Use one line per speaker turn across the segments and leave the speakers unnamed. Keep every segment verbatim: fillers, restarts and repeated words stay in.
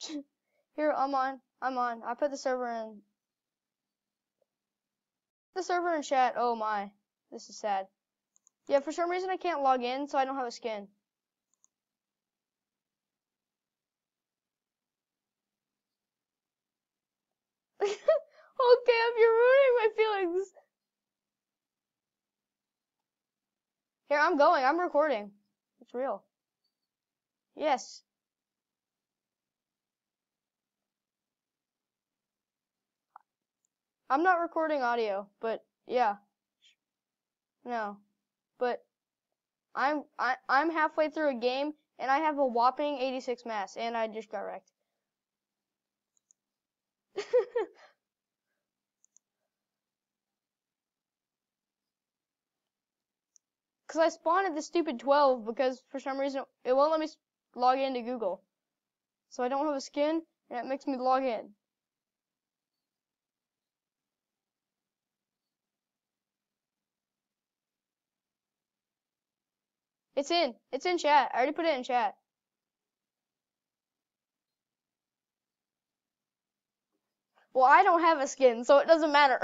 Here, I'm on. I'm on. I put the server in. The server in chat. Oh my. This is sad. Yeah, for some reason I can't log in, so I don't have a skin. Oh, Cam, you're ruining my feelings. Here, I'm going. I'm recording. It's real. Yes. I'm not recording audio, but yeah. No. But I'm I, I'm halfway through a game, and I have a whopping eighty-six mass, and I just got wrecked. Because I spawned at the stupid twelve, because for some reason it won't let me log into Google. So I don't have a skin, and it makes me log in. It's in. It's in chat. I already put it in chat. Well, I don't have a skin, so it doesn't matter.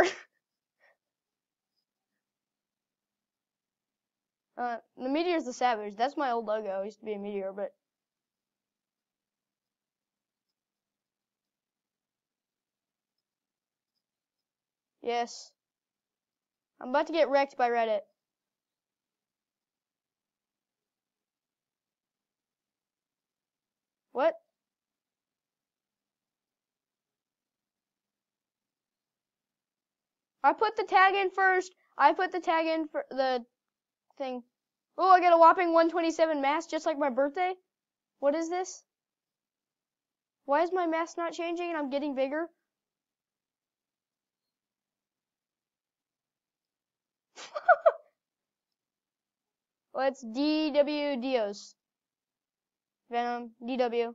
uh, the Meteor's the Savage. That's my old logo. I used to be a Meteor, but... Yes. I'm about to get wrecked by Reddit. What? I put the tag in first. I put the tag in for the thing. Oh, I got a whopping one twenty-seven mass, just like my birthday. What is this? Why is my mass not changing and I'm getting bigger? Well, it's D W Dios. Venom, D W.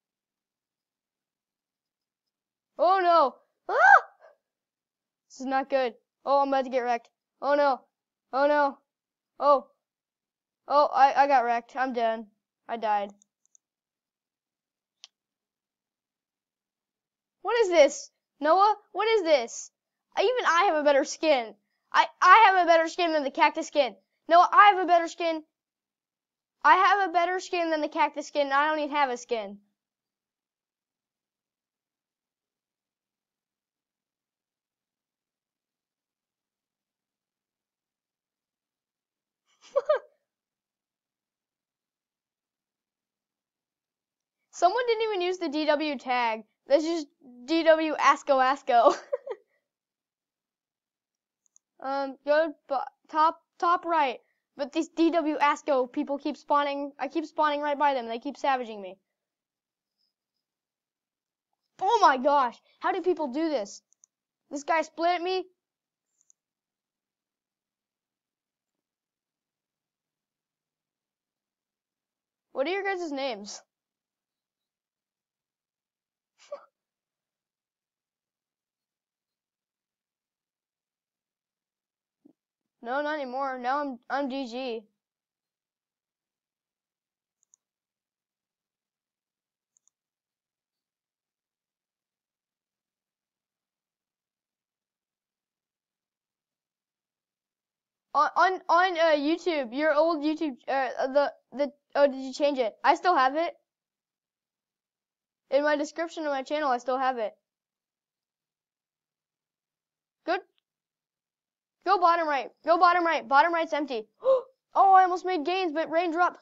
Oh no! Ah! This is not good. Oh, I'm about to get wrecked. Oh no. Oh no. Oh. Oh, I, I got wrecked. I'm dead. I died. What is this? Noah, what is this? I, even I have a better skin. I, I have a better skin than the cactus skin. Noah, I have a better skin. I have a better skin than the cactus skin, and I don't even have a skin. Someone didn't even use the D W tag. That's just D W Asco Asco. um, go top top right. But these D W Asco people keep spawning. I keep spawning right by them. And they keep savaging me. Oh my gosh! How do people do this? This guy split at me. What are your guys' names? No, not anymore. Now I'm I'm G G. On on on uh, YouTube, your old YouTube, uh, the the oh, did you change it? I still have it. In my description of my channel, I still have it. Good. Go bottom right. Go bottom right. Bottom right's empty. Oh, I almost made gains, but rain dropped.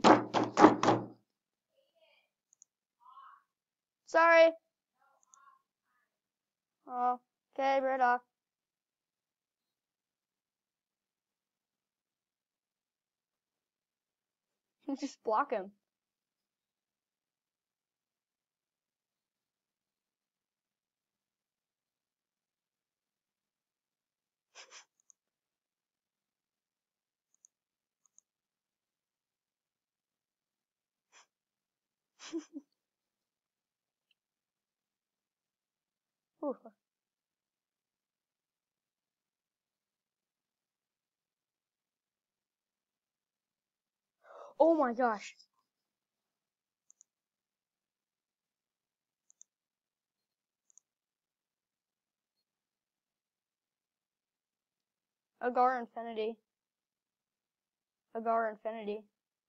Sorry. Oh, okay, right off. Just block him. Ooh. Oh my gosh. Agar Infinity. Agar Infinity.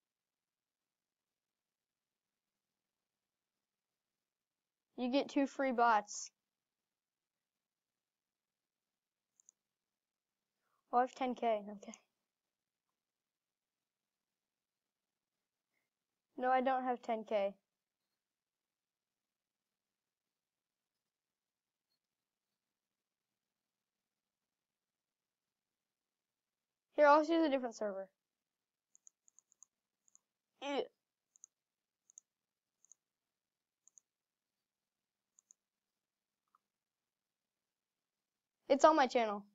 You get two free bots. Oh, I have ten K. Okay. No, I don't have ten K. Here, I'll just use a different server. Ew. It's on my channel.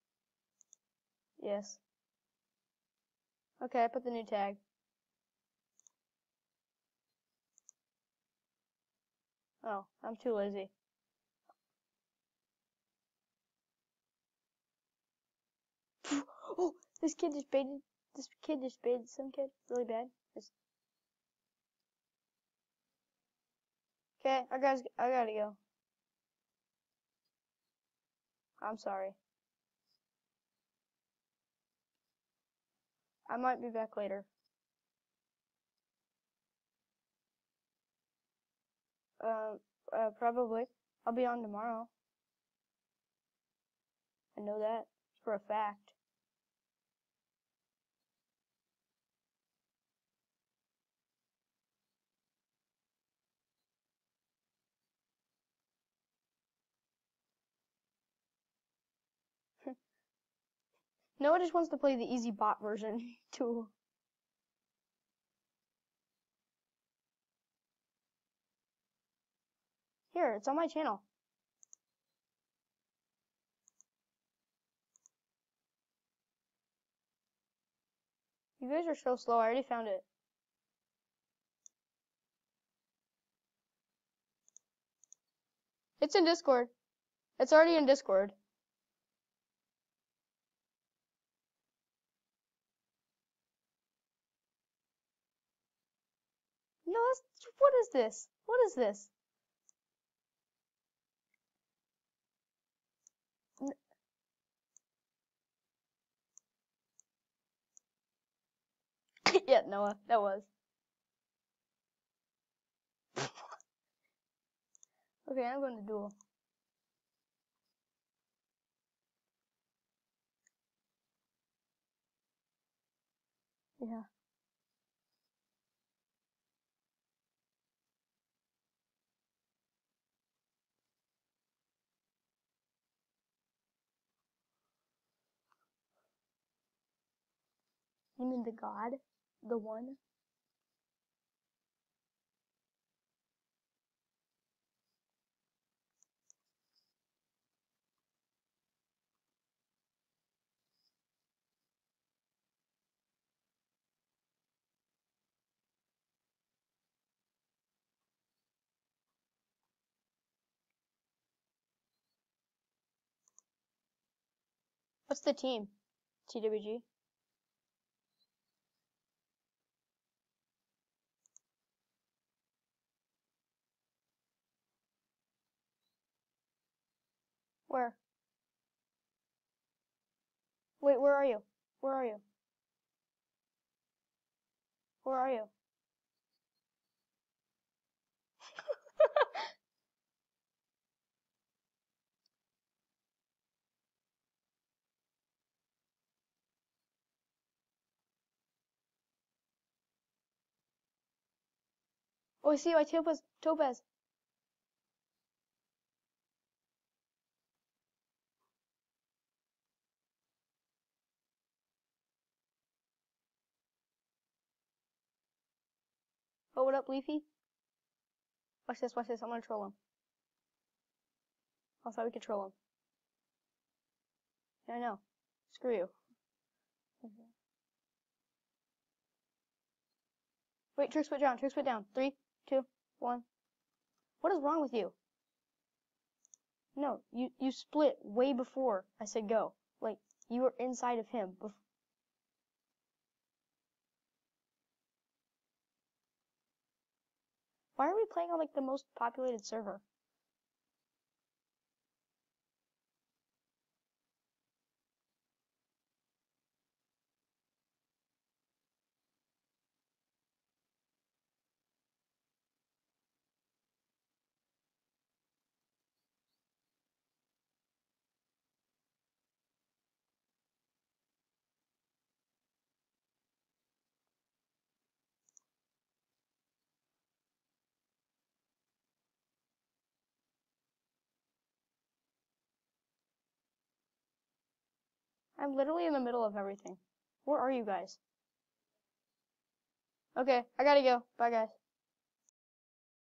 Yes. Okay, I put the new tag. Oh, I'm too lazy. Oh, this kid just baited. This kid just baited some kid really bad. It's... Okay, I guys, I gotta go. I'm sorry. I might be back later. Uh, uh, probably. I'll be on tomorrow. I know that for a fact. Noah just wants to play the easy bot version too. Here, it's on my channel. You guys are so slow. I already found it. It's in Discord. It's already in Discord. No, that's, what is this? What is this? Yeah, Noah, that was. Okay, I'm going to duel. Yeah. You mean the god? The one? What's the team? T W G? Where? Wait, where are you? Where are you? Where are you? Oh, I see my Topaz. Topaz. Oh, what up, Leafy? Watch this, watch this. I'm gonna troll him. I thought we could troll him. Yeah, I know. Screw you. Okay. Wait, trick split down, trick split down. Three, two, one. What is wrong with you? No, you, you split way before I said go. Like, you were inside of him. Bef Why are we playing on, like, the most populated server? I'm literally in the middle of everything. Where are you guys? Okay, I gotta go. Bye, guys.